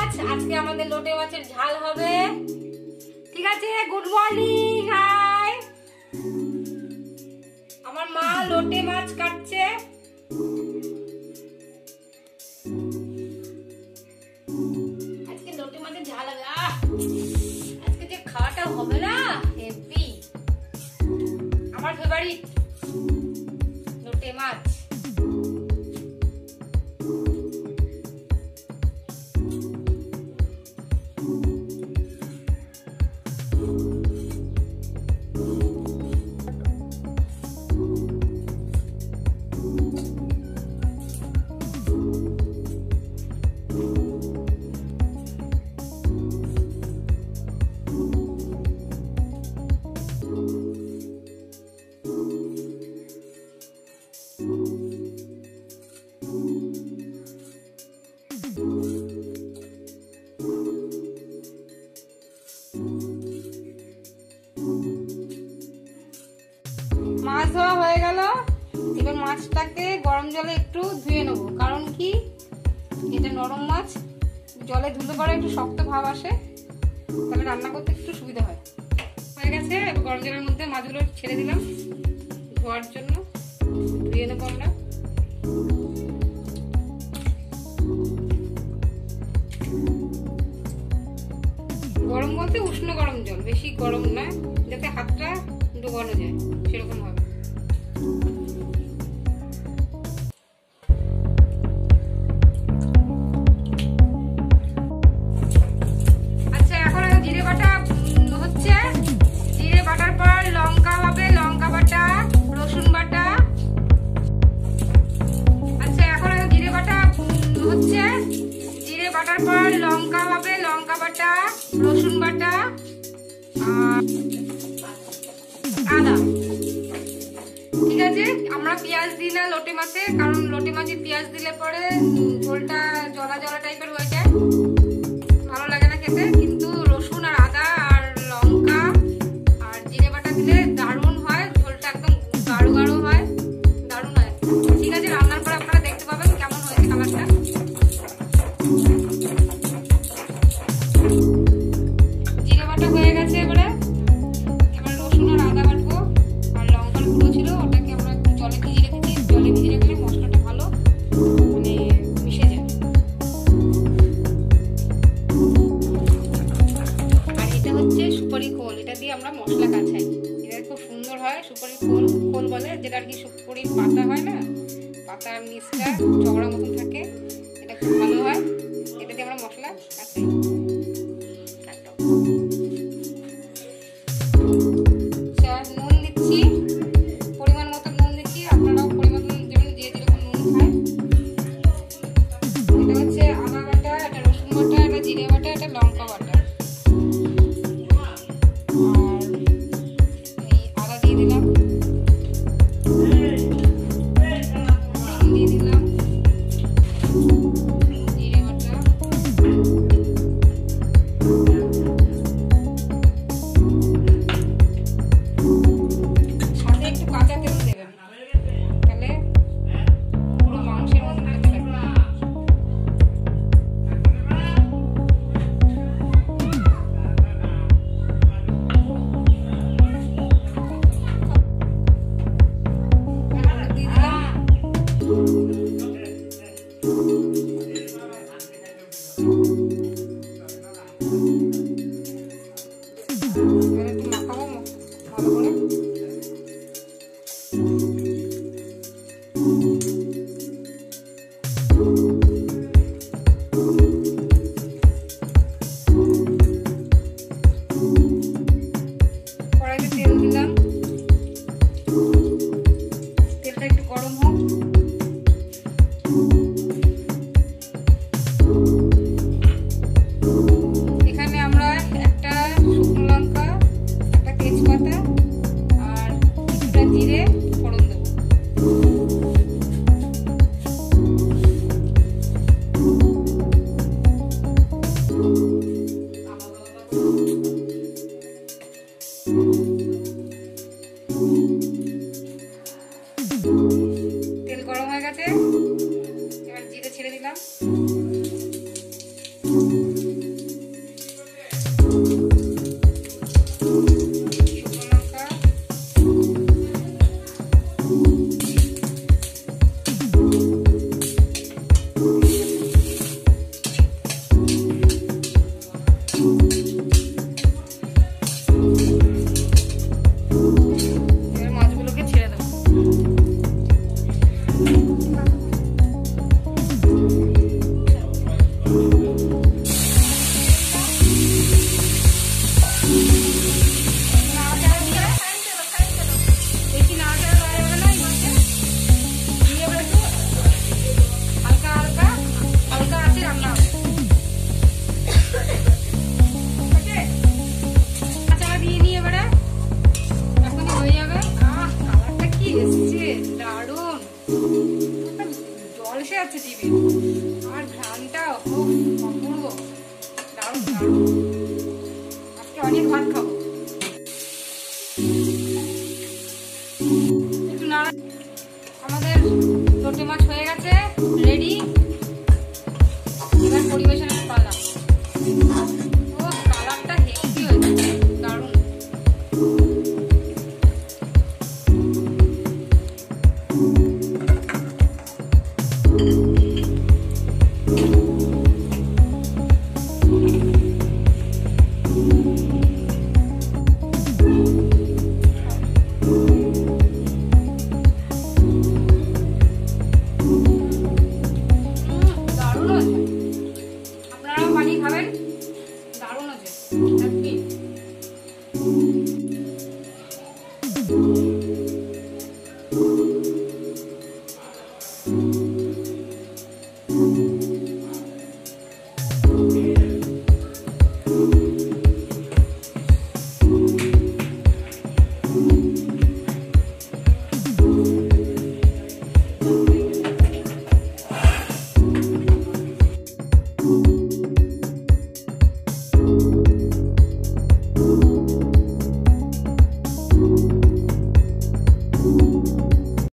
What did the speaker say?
মাছ। আজকে আমাদের লোটে মাছের ঝাল হবে। ঠিক আছে, গুড মর্নিং। হাই, আমার মা লোটে মাছ কাটছে। আজকে লোটে মাছের ঝাল হবে। আজকে যে খাওয়াটা হবে না, হেভি। আমার ফেভারিট লোটে মাছ। মাছ ধোয়া হয়ে গেল। এবার মাছটাকে গরম জলে একটু ধুয়ে নেব, কারণ কি এটা নরম মাছ, জলে ধুলে পরে একটু শক্ত ভাব আসে, তাহলে রান্না করতে একটু সুবিধা হয়। হয়ে গেছে, এবার গরম জলের মধ্যে মাছগুলো ছেড়ে দিলাম ধোয়ার জন্য। ধুয়ে নেবো আমরা। গরম বলতে উষ্ণ গরম জল, বেশি গরম না, যাতে হাতটা ডোবানো যায় সেরকম ভাবে। আচ্ছা, এখন জিরে বাটা হচ্ছে। জিরে বাটার পর লঙ্কা হবে, লঙ্কা বাটা, রসুন বাটা। আচ্ছা, এখন জিরে বাটা হচ্ছে। জিরে বাটার পর লঙ্কা হবে, লঙ্কা বাটা, রসুন বাটা আর আদা। ঠিক আছে, আমরা পেঁয়াজ দিই না লোটে মাছে, কারণ লোটে মাছে পেঁয়াজ দিলে পরে ঝোলটা জলা জলা টাইপের হয়ে যায়, ভালো লাগে না খেতে। কিন্তু রসুন আর আদা আর লঙ্কা আর জিরে বাটা দিলে দারুণ হয়, ঝোলটা একদম গাঢ় গাঢ় হয়, দারুণ হয়। ঠিক আছে, রান্নার পরে আপনারা দেখতে পাবেন কেমন হয়েছে কালারটা। জিরে বাটা হয়ে গেছে। এবার রসুন আর আদা বাটবো, আর লঙ্কার গুঁড়ো ছিল ওটাকে আমরা একটু জলে ভিজিয়ে রেখেছি। জলে ভিজিয়ে রাখলে মশলাটা ভালো মিশে যায়। আর এটা হচ্ছে সুপারি খোল, এটা দিয়ে আমরা মশলা কাছাই। এটা খুব সুন্দর হয়, সুপারি খোল খোল বলে, যেটা আর কি সুপারির পাতা হয় না, পাতার নিচটা চওড়া মতন থাকে, এটা খুব ভালো হয়। এটা দিয়ে আমরা মশলা কাছাই। নুন দিচ্ছি, পরিমাণ মতো নুন দিচ্ছি, আপনারাও পরিমাণ দেবেন যে যেরকম নুন খায়। এটা হচ্ছে আদা বাটা, এটা রসুন বাটা, এটা জিরে বাটা, এটা লঙ্কা বাটা। আর এই আদা দিয়ে দিলাম, দিয়ে দিলাম জিরে বাটা, সাথে একটু কাঁচা তেল দেবেন, তাহলে পুরো মাংসের মতন খেতে লাগবে। দিয়ে দিলাম, এবার একটু মাখাবো ভালো করে। কড়াইতে তেল দিলাম, তেলটা একটু গরম হোক। এখানে আমরা একটা শুকনো লঙ্কা, একটা তেজপাতা আর কিছুটা জিরে ফোড়ন দেবো। তেল গরম হয়ে গেছে, এবার জিরে ছেড়ে দিলাম। যাচ্ছে টিভি। আমার ঘ্রাণটা অপূর্ব, দারুণ দারুণ। আজকে অনেক ভাত খাবো। একটু নাড়া। আমাদের লোটে মাছ হয়ে গেছে, রেডি। এবার পরিবেশনের